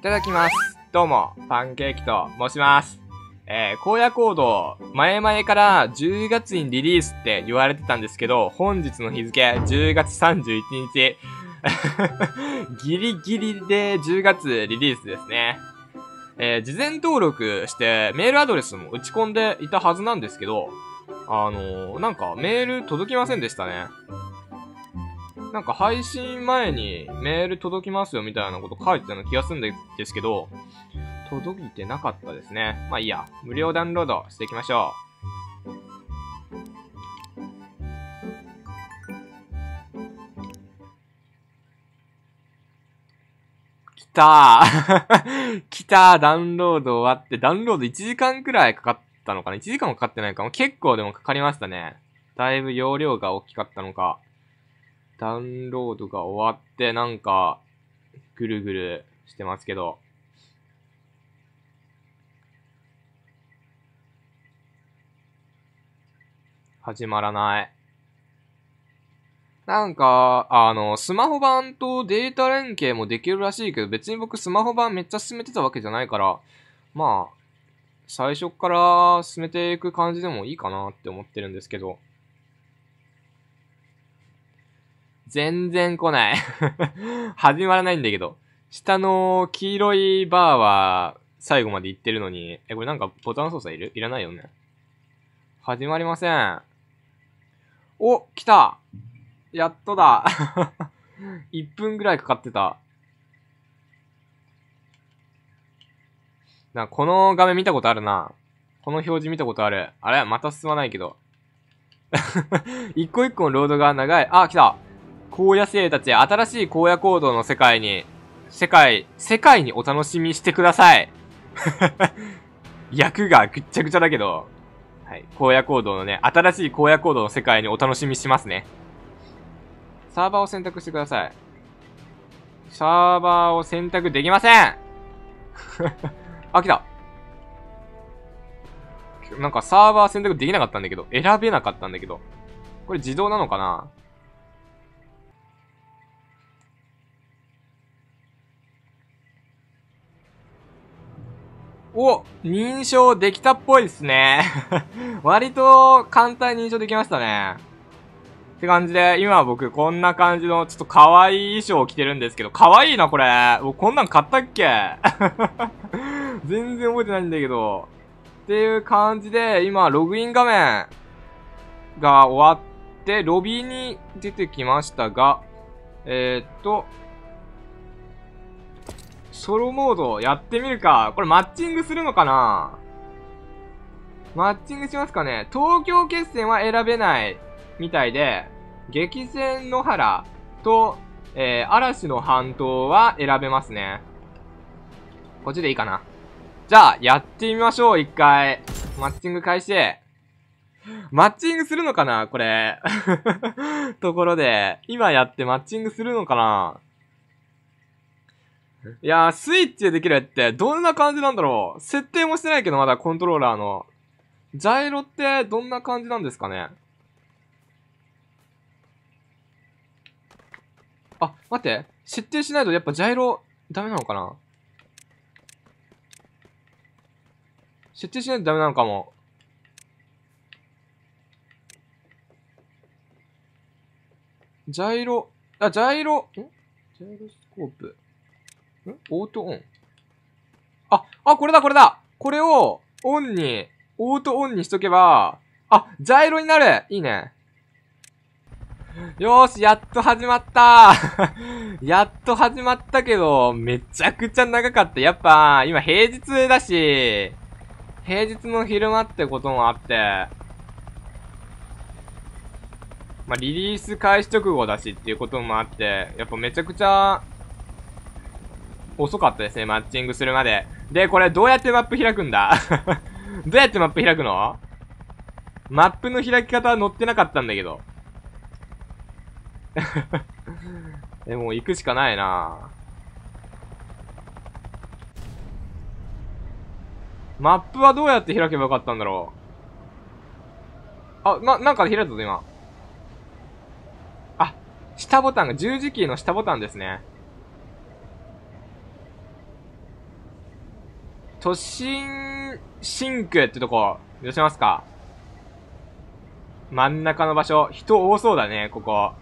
ただきます。どうも、パンケーキと申します。荒野行動、前々から10月にリリースって言われてたんですけど、本日の日付、10月31日、ギリギリで10月リリースですね。事前登録してメールアドレスも打ち込んでいたはずなんですけど、なんかメール届きませんでしたね。なんか配信前にメール届きますよみたいなこと書いてたような気がするんですけど、届いてなかったですね。まあいいや、無料ダウンロードしていきましょう。来たー来たー、ダウンロード終わって、ダウンロード1時間くらいかかったのかな ?1 時間もかかってないかも。結構でもかかりましたね。だいぶ容量が大きかったのか。ダウンロードが終わって、なんか、ぐるぐるしてますけど。始まらない。なんか、スマホ版とデータ連携もできるらしいけど、別に僕スマホ版めっちゃ進めてたわけじゃないから、まあ、最初から進めていく感じでもいいかなって思ってるんですけど。全然来ない。始まらないんだけど。下の黄色いバーは最後まで行ってるのに、これなんかボタン操作いらないよね。始まりません。お、来た。やっとだ。1分ぐらいかかってた。この画面見たことあるな。この表示見たことある。あれまた進まないけど。一個一個のロードが長い。あ、来た。荒野生たち、新しい荒野行動の世界にお楽しみしてください。役がぐっちゃぐちゃだけど。はい。荒野行動のね、新しい荒野行動の世界にお楽しみしますね。サーバーを選択してください。サーバーを選択できません。あ、来た。なんかサーバー選択できなかったんだけど、選べなかったんだけど。これ自動なのかな？お、認証できたっぽいですね。割と簡単に認証できましたね。って感じで、今僕こんな感じのちょっと可愛い衣装を着てるんですけど、可愛いなこれ。こんなん買ったっけ？全然覚えてないんだけど。っていう感じで、今ログイン画面が終わって、ロビーに出てきましたが、ソロモードやってみるか。これマッチングするのかな？マッチングしますかね？東京決戦は選べないみたいで、激戦野原と、嵐の半島は選べますね。こっちでいいかな。じゃあ、やってみましょう、一回。マッチング開始。マッチングするのかなこれ。ところで、今やってマッチングするのかないやー、スイッチでできるってどんな感じなんだろう。設定もしてないけどまだコントローラーの。ジャイロってどんな感じなんですかね。あ、待って。設定しないとやっぱジャイロダメなのかな？設定しないとダメなのかも。ジャイロスコープ。オートオン。これだこれを、オートオンにしとけば、ジャイロになるいいね。よーし、やっと始まったやっと始まったけど、めちゃくちゃ長かった。やっぱ、今平日だし、平日の昼間ってこともあって、まあ、リリース開始直後だしっていうこともあって、やっぱめちゃくちゃ、遅かったですね、マッチングするまで。で、これどうやってマップ開くんだどうやってマップ開くの？マップの開き方は載ってなかったんだけど。もう行くしかないな。マップはどうやって開けばよかったんだろう。なんか開いたぞ、今。下ボタンが十字キーの下ボタンですね。 都心シンクってとこ、寄せますか？真ん中の場所、人多そうだね、ここ。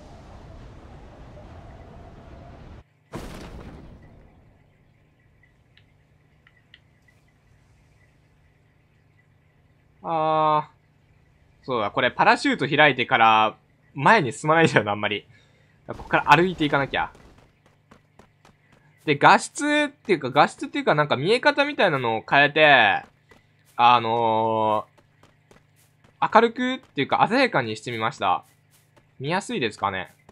そうだ、これパラシュート開いてから前に進まないじゃん、あんまり。ここから歩いていかなきゃ。で、画質っていうかなんか見え方みたいなのを変えて、明るくっていうか鮮やかにしてみました。見やすいですかね？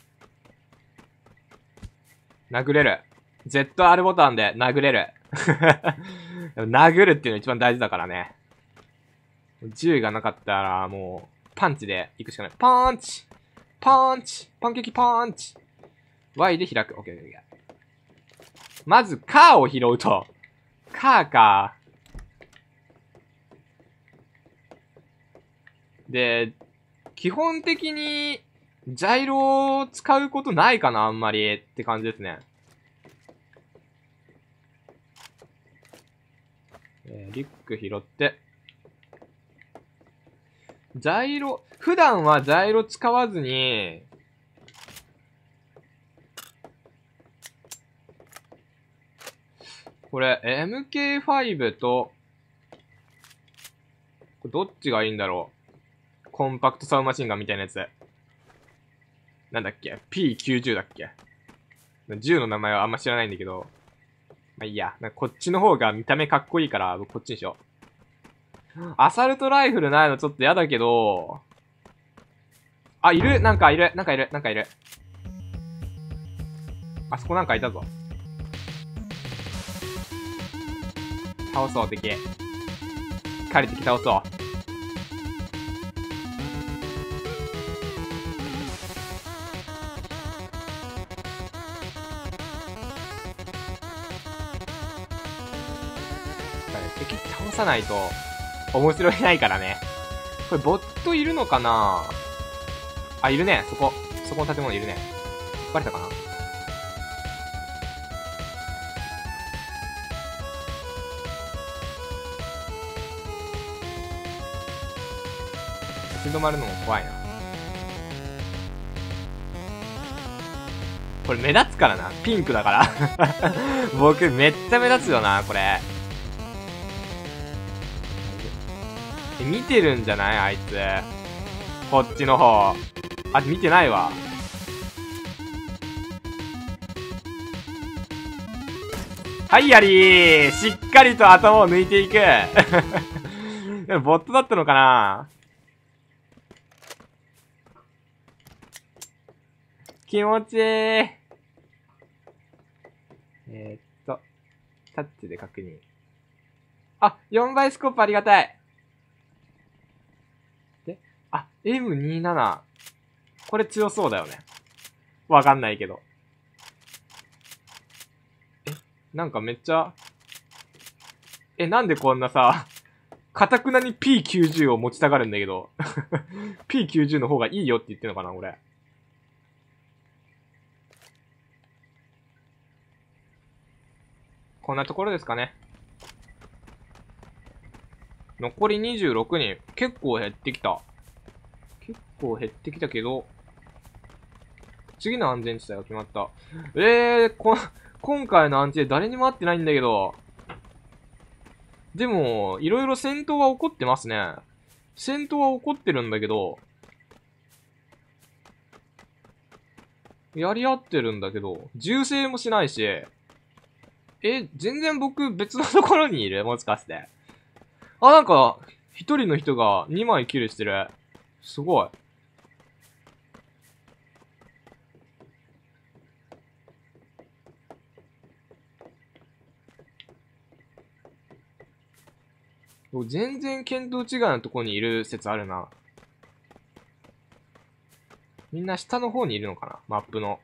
殴れる。ZR ボタンで殴れる。殴るっていうの一番大事だからね。銃がなかったらもう、パンチで行くしかない。パンチパンチパンケーキパンチ !Y で開く。オッケーオッケー。まず、カーを拾うと。カーか。で、基本的に、ジャイロを使うことないかな、あんまり。って感じですね。リュック拾って。ジャイロ、普段はジャイロ使わずに、これ、MK5 と、どっちがいいんだろう。コンパクトサウンドマシンガンみたいなやつ。なんだっけ？ P90 だっけ？銃の名前はあんま知らないんだけど。まあいいや。こっちの方が見た目かっこいいから、僕こっちにしよう。アサルトライフルないのちょっと嫌だけど、あ、いる！なんかいる！なんかいる！なんかいる！あそこなんかいたぞ。倒そう、敵。狩り敵倒そう。敵倒さないと面白いないからね。これボットいるのかなあ、いるね。そこの建物いるね。バレたかな？立ち止まるのも怖いな。これ目立つからな。ピンクだから僕めっちゃ目立つよな、これ。見てるんじゃないあいつ。こっちの方。あ、見てないわ。はいやりー！しっかりと頭を抜いていくボットだったのかな？気持ちいい。タッチで確認。あ、4倍スコープありがたい。で、あ、M27。これ強そうだよね。わかんないけど。なんかめっちゃ、なんでこんなさ、かたくなに P90 を持ちたがるんだけど。P90 の方がいいよって言ってんのかな、俺。こんなところですかね。残り26人。結構減ってきた。結構減ってきたけど、次の安全地帯が決まった。今回の安全地帯誰にも会ってないんだけど。でも、いろいろ戦闘は起こってますね。戦闘は起こってるんだけど、やり合ってるんだけど、銃声もしないし、全然僕別のところにいる？もしかして。あ、なんか、一人の人が2枚キルしてる。すごい。全然見当違いのところにいる説あるな。みんな下の方にいるのかな？マップの。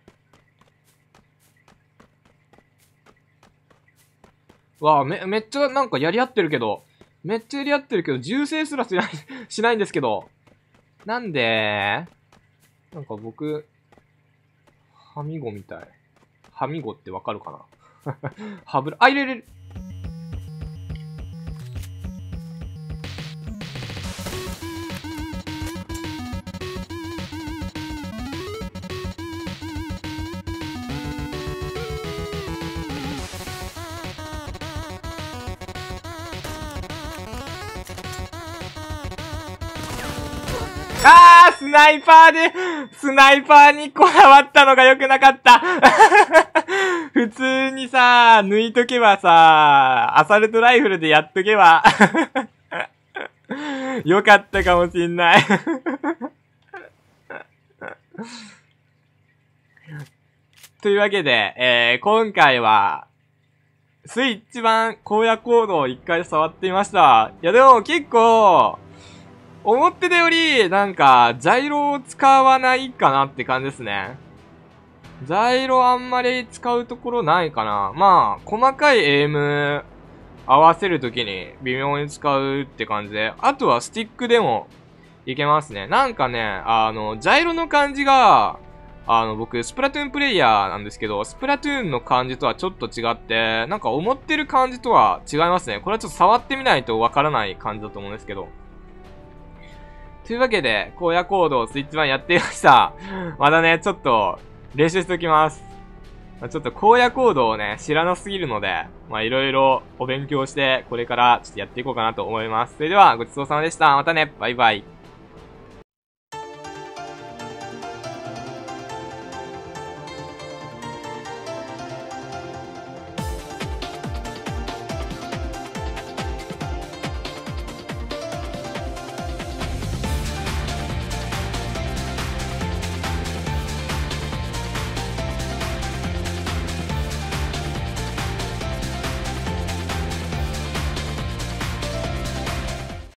わあ、めっちゃなんかやり合ってるけど、銃声すらしないんですけど。なんでなんか僕、ハミゴみたい。ハミゴってわかるかな？いる。 スナイパーにこだわったのが良くなかった。普通にさ、抜いとけばさ、アサルトライフルでやっとけば、よかったかもしんない。というわけで、今回は、スイッチ版荒野コードを一回触ってみました。いやでも結構、思ってたより、なんか、ジャイロを使わないかなって感じですね。ジャイロあんまり使うところないかな。まあ、細かいエイム合わせるときに微妙に使うって感じで、あとはスティックでもいけますね。なんかね、ジャイロの感じが、僕、スプラトゥーンプレイヤーなんですけど、スプラトゥーンの感じとはちょっと違って、なんか思ってる感じとは違いますね。これはちょっと触ってみないとわからない感じだと思うんですけど。というわけで、荒野コードをスイッチ版やってみました。まだね、ちょっと練習しておきます。ちょっと荒野コードをね、知らなすぎるので、まあいろいろお勉強して、これからちょっとやっていこうかなと思います。それでは、ごちそうさまでした。またね、バイバイ。